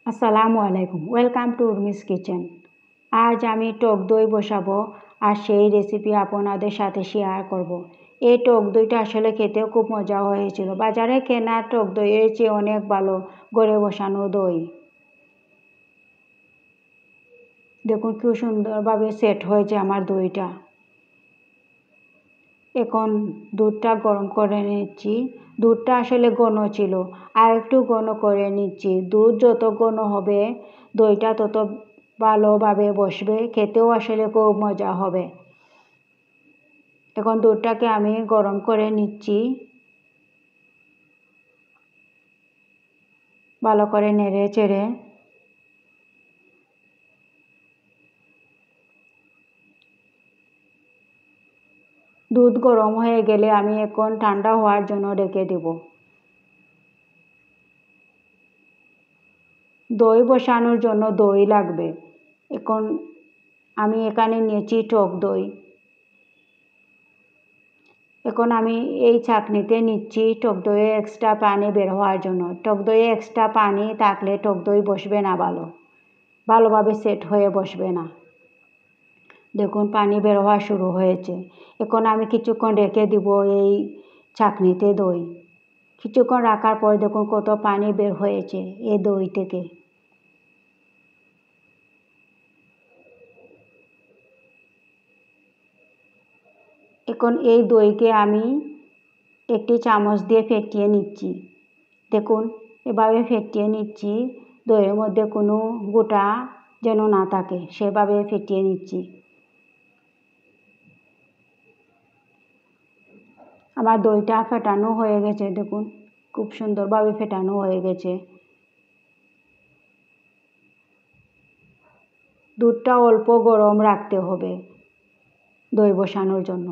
আসসালামু আলাইকুম, welcome to Urmi's kitchen. আজ আমি টক দই বসাবো আর সেই রেসিপি আপনাদের সাথে শেয়ার করব। এই টক দইটা আসলে খেতেও খুব মজা হয়েছিল। বাজারে কেনা টক দইয়ের চেয়ে অনেক ভালো ঘরে বসানো দই। দেখুন খুব সুন্দরভাবে সেট হয়েছে আমার দইটা। এখন দুধটা গরম করে নিচ্ছি। দুধটা আসলে ঘন ছিল, আর একটু ঘন করে নিচ্ছি। দুধ যত ঘন হবে দইটা তত ভালোভাবে বসবে, খেতেও আসলে খুব মজা হবে। এখন দুধটাকে আমি গরম করে নিচ্ছি, ভালো করে নেড়ে চেড়ে। দুধ গরম হয়ে গেলে আমি এখন ঠান্ডা হওয়ার জন্য রেখে দেব। দই বসানোর জন্য দই লাগবে। এখন আমি এখানে নিয়েছি টক দই। এখন আমি এই ছাঁকনিতে নিচ্ছি টক দইয়ে এক্সট্রা পানি বের হওয়ার জন্য। টক দইয়ে এক্সট্রা পানি থাকলে টক দই বসবে না, ভালোভাবে সেট হয়ে বসবে না। দেখুন পানি বের হওয়া শুরু হয়েছে। এখন আমি কিছুক্ষণ রেখে দিব এই ছাঁকনিতে দই। কিছুক্ষণ রাখার পর দেখুন কত পানি বের হয়েছে এই দই থেকে। এখন এই দইকে আমি একটি চামচ দিয়ে ফেটিয়ে নিচ্ছি। দেখুন এভাবে ফেটিয়ে নিচ্ছি, দইয়ের মধ্যে কোনো গোটা যেন না থাকে, সেভাবে ফেটিয়ে নিচ্ছি। আমার দইটা ফেটানো হয়ে গেছে, দেখুন খুব সুন্দরভাবে ফেটানো হয়ে গেছে। দুধটা অল্প গরম রাখতে হবে দই বসানোর জন্য।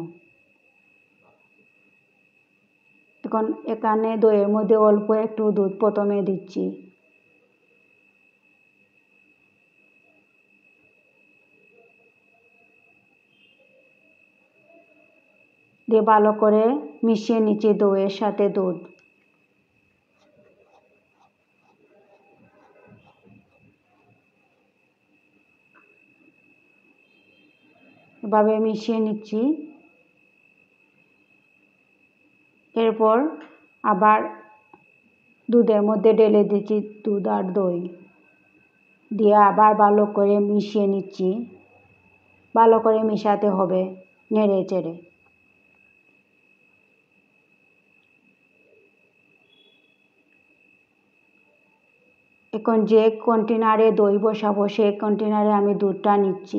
এখন এখানে দইয়ের মধ্যে অল্প একটু দুধ প্রথমে দিচ্ছি। দিয়ে ভালো করে মিশিয়ে নিচ্ছি দইয়ের সাথে দুধ। এভাবে মিশিয়ে নিচ্ছি। এরপর আবার দুধের মধ্যে ঢেলে দিচ্ছি দুধ আর দই দিয়ে আবার ভালো করে মিশিয়ে নিচ্ছি। ভালো করে মেশাতে হবে নেড়ে চেড়ে। এখন যে কন্টেনারে দই বসাবো সেই কন্টেনারে আমি দুধটা নিচ্ছি।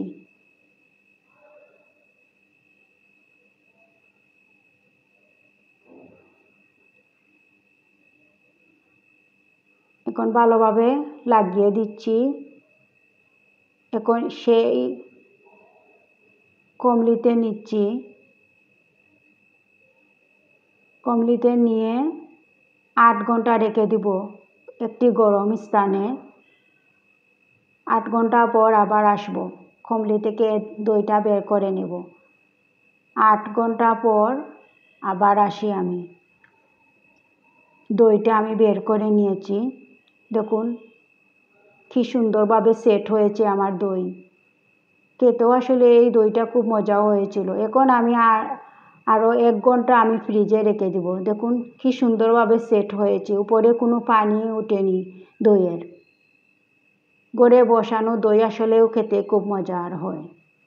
এখন ভালোভাবে লাগিয়ে দিচ্ছি। এখন সেই কমলিতে নিচ্ছি। কমলিতে নিয়ে 8 ঘন্টা রেখে দিব একটি গরম স্থানে। 8 ঘন্টা পর আবার আসবো, কমলি থেকে দইটা বের করে নেব। 8 ঘন্টা পর আবার আসি আমি। দইটা আমি বের করে নিয়েছি। দেখুন কি সুন্দরভাবে সেট হয়েছে আমার দই। খেতেও আসলে এই দইটা খুব মজা হয়েছিল। এখন আমি আরও 1 ঘন্টা আমি ফ্রিজে রেখে দেব। দেখুন কি সুন্দরভাবে সেট হয়েছে, উপরে কোনো পানি ওঠেনি দইয়ের। ঘরে বসানো দই আসলেও খেতে খুব মজার হয়।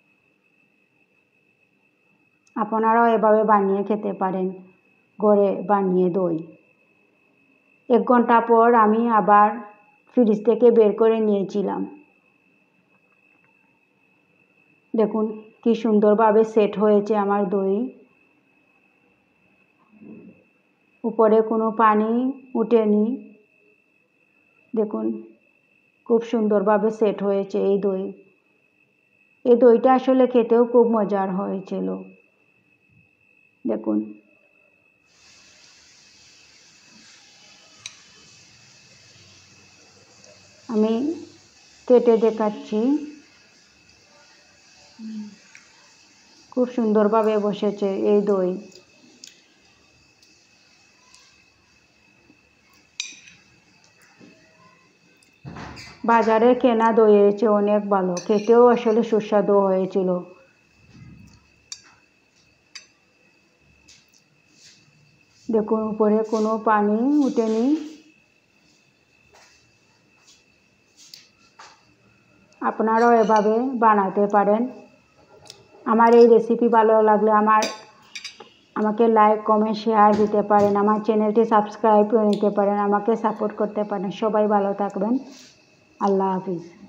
আপনারাও এভাবে বানিয়ে খেতে পারেন, ঘরে বানিয়ে দই। 1 ঘন্টা পর আমি আবার ফ্রিজ থেকে বের করে নিয়েছিলাম। দেখুন কি সুন্দরভাবে সেট হয়েছে আমার দই। উপরে কোনো পানি ওঠেনি। দেখুন খুব সুন্দরভাবে সেট হয়েছে এই দই। এই দইটা আসলে খেতেও খুব মজার হয়েছিল। দেখুন আমি কেটে দেখাচ্ছি। খুব সুন্দরভাবে বসেছে এই দই। বাজারে কেনা দইয়ের চেয়ে অনেক ভালো, খেতেও আসলে সুস্বাদু হয়েছিল। দেখুন উপরে কোনো পানি উঠেনি। আপনারাও এভাবে বানাতে পারেন। আমার এই রেসিপি ভালো লাগলে আমাকে লাইক কমেন্ট শেয়ার দিতে পারেন, আমার চ্যানেলটি সাবস্ক্রাইব করে নিতে পারেন, আমাকে সাপোর্ট করতে পারেন। সবাই ভালো থাকবেন। আল্লাহ হাফিজ।